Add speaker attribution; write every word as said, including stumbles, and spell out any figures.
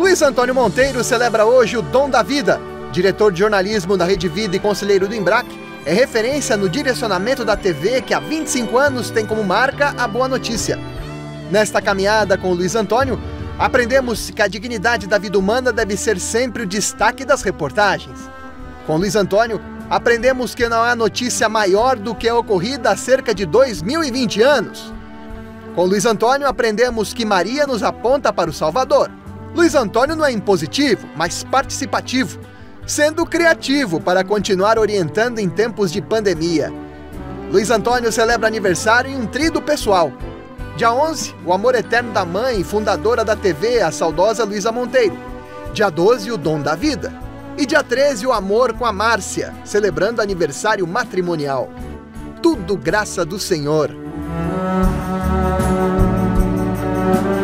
Speaker 1: Luiz Antônio Monteiro celebra hoje o dom da vida. Diretor de jornalismo da Rede Vida e conselheiro do Embrac, é referência no direcionamento da T V que há vinte e cinco anos tem como marca a boa notícia. Nesta caminhada com o Luiz Antônio, aprendemos que a dignidade da vida humana deve ser sempre o destaque das reportagens. Com Luiz Antônio, aprendemos que não há notícia maior do que a ocorrida há cerca de dois mil e vinte anos. Com Luiz Antônio, aprendemos que Maria nos aponta para o Salvador. Luiz Antônio não é impositivo, mas participativo, sendo criativo para continuar orientando em tempos de pandemia. Luiz Antônio celebra aniversário em um tríduo pessoal. Dia onze, o amor eterno da mãe e fundadora da T V, a saudosa Luísa Monteiro. Dia doze, o dom da vida. E dia treze, o amor com a Márcia, celebrando aniversário matrimonial. Tudo graça do Senhor.